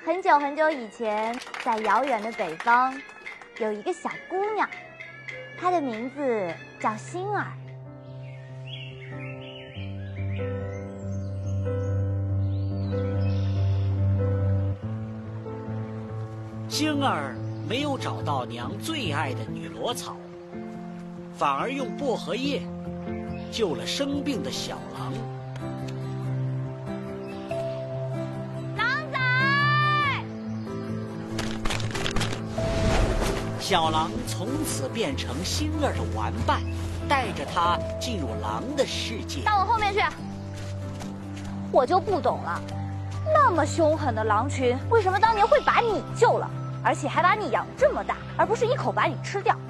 很久很久以前，在遥远的北方，有一个小姑娘，她的名字叫星儿。 星儿没有找到娘最爱的女萝草，反而用薄荷叶救了生病的小狼。 狼仔！ 小狼从此变成星儿的玩伴，带着她进入狼的世界。 到我后面去！我就不懂了，那么凶狠的狼群，为什么当年会把你救了，而且还把你养这么大，而不是一口把你吃掉？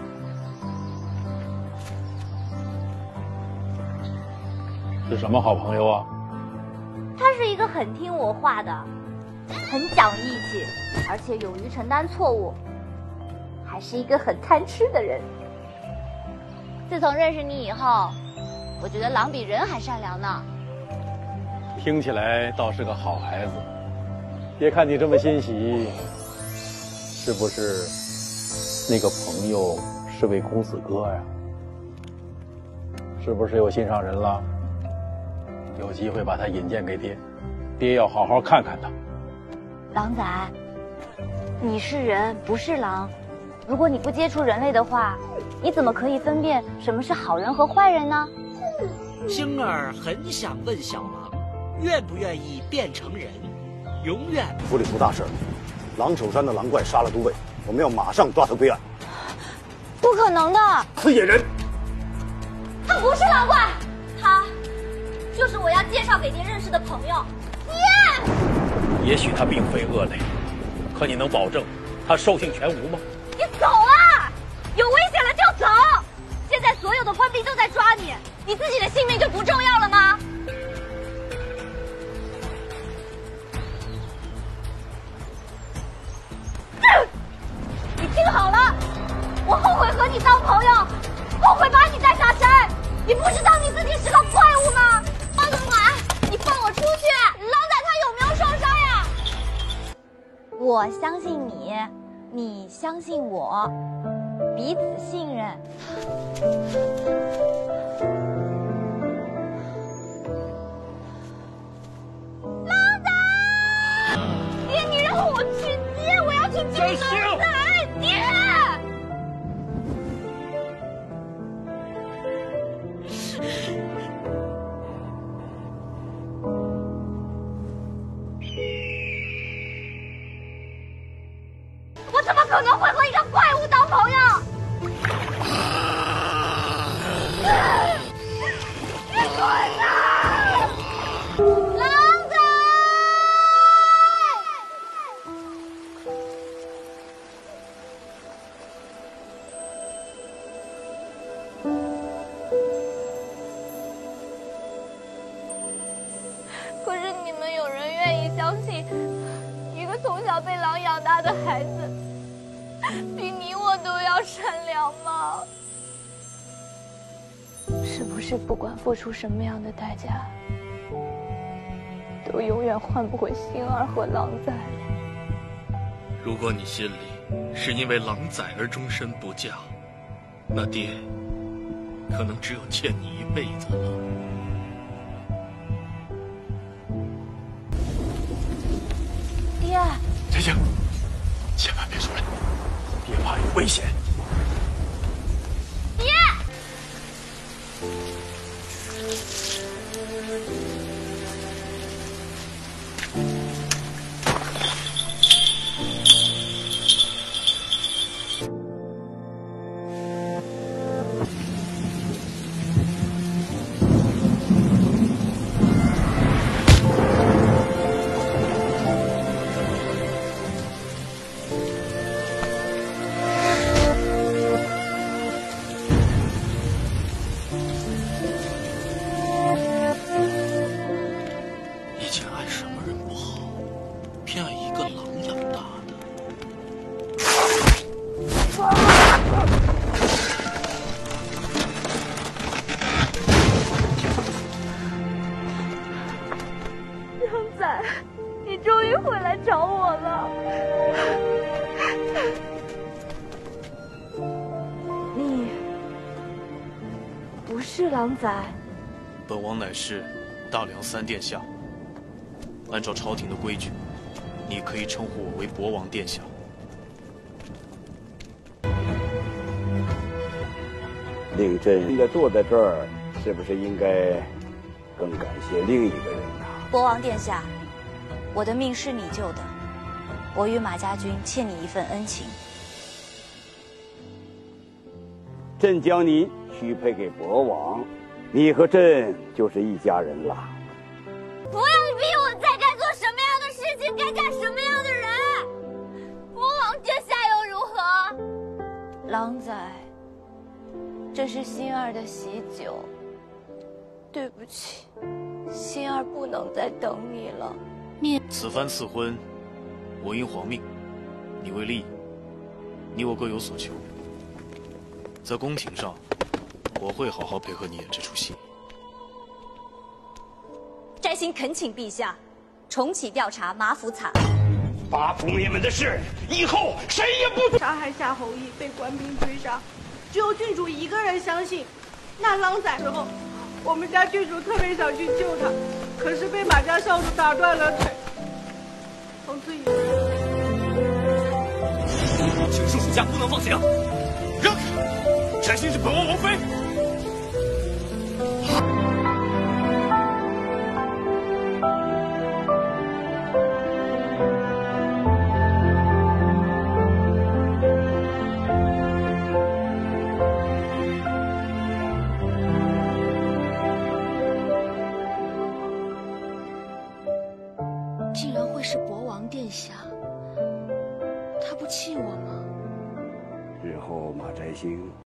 是什么好朋友啊？ 他是一个很听我话的，很讲义气，而且勇于承担错误，还是一个很贪吃的人。自从认识你以后，我觉得狼比人还善良呢。 听起来倒是个好孩子。别看你这么欣喜，是不是那个朋友是位公子哥呀？是不是有心上人了？有机会把他引荐给爹，爹要好好看看他。 狼仔，你是人不是狼，如果你不接触人类的话，你怎么可以分辨什么是好人和坏人呢？ 星儿很想问小狼，愿不愿意变成人，永远府里出大事了，狼首山的狼怪杀了都尉，我们要马上抓他归案。 不可能的， 是野人。 他不是狼怪，他就是我要介绍给您认识的朋友。 也许他并非恶类，可你能保证他兽性全无吗？ 你走啊！有危险了就走！现在所有的官兵都在抓你，你自己的性命就不重要了吗？你听好了，我后悔和你当朋友，后悔把你带下山。你不知道你自己是个怪物吗？放总管，你放我出去！狼仔他有没有受伤呀？我相信你，你相信我，彼此信任。狼仔，爹，你让我去接，我要去救狼仔，爹。我怎么可能会和一个怪物当朋友？你滚啊！狼仔！可是你们有人愿意相信一个从小被狼养大的孩子比你我都要善良吗？ 是不是不管付出什么样的代价，都永远换不回星儿和狼仔了？ 如果你心里是因为狼仔而终身不嫁，那爹可能只有欠你一辈子了。 爹， 静静，千万别出来，爹怕有危险。 爹！ 终于回来找我了。你不是狼崽？ 本王乃是大梁三殿下。按照朝廷的规矩，你可以称呼我为博王殿下。 令朕应该坐在这儿，是不是应该更感谢另一个人呢？ 博王殿下，我的命是你救的，我与马家军欠你一份恩情。 朕将你许配给博王，你和朕就是一家人了。 不要逼我在该做什么样的事情，该干什么样的人。国王殿下又如何？ 狼崽，这是心儿的喜酒。对不起，心儿不能再等你了。 此番赐婚，我因皇命，你为利益，你我各有所求。在宫廷上，我会好好配合你演这出戏。 摘星恳请陛下重启调查马府惨案。 八府灭门的事，以后谁也不杀害夏侯义，被官兵追杀，只有郡主一个人相信那狼崽之后，我们家郡主特别想去救他，可是被马家少主打断了腿。从此以后， 请恕属下不能放行。让开，摘星是本王王妃。 竟然会是博王殿下，他不气我吗？ 日后马摘星